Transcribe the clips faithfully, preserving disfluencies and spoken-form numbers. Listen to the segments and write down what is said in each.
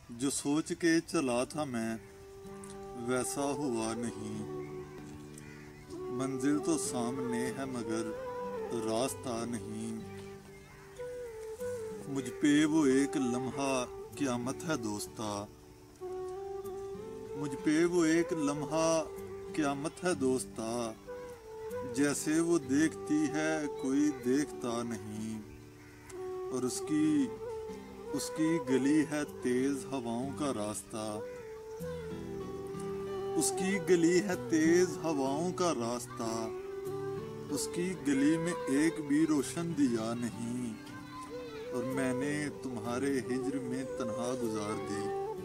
جو سوچ کے چلا تھا میں ویسا ہوا نہیں، منزل تو سامنے ہے مگر راستہ نہیں، مجھ پہ وہ ایک لمحہ قیامت ہے دوستا، مجھ پہ وہ ایک لمحہ قیامت ہے دوستا، جیسے وہ دیکھتی ہے کوئی دیکھتا نہیں، اور اس کی اس کی گلی ہے تیز ہواؤں کا راستہ، اس کی گلی ہے تیز ہواؤں کا راستہ، اس کی گلی میں ایک بھی روشن دیا نہیں، اور میں نے تمہارے ہجر میں تنہا گزار دی،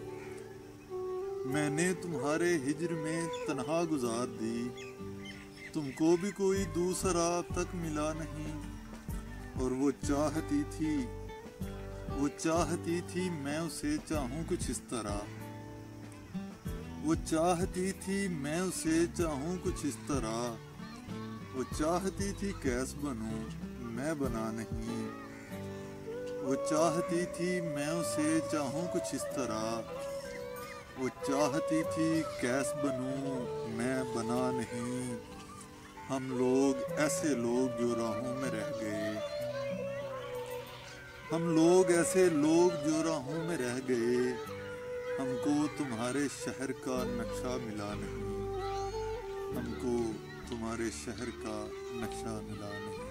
میں نے تمہارے ہجر میں تنہا گزار دی، تم کو بھی کوئی دوسرا اب تک ملا نہیں، اور وہ چاہتی تھی وہ چاہتی تھی میں اسے چاہوں کچھ اس طرح، وہ چاہتی تھی میں اسے چاہوں کچھ اس طرح، وہ چاہتی تھی کیس بنوں میں بنا نہیں، وہ چاہتی تھی میں اسے چاہوں کچھ اس طرح، وہ چاہتی تھی کیس بنوں میں بنا نہیں، ہم لوگ ایسے لوگ جو راہوں میں رہ گئے، ہم لوگ ایسے لوگ جو راہوں میں رہ گئے، ہم کو تمہارے شہر کا نقشہ ملا نہیں، ہم کو تمہارے شہر کا نقشہ ملا نہیں۔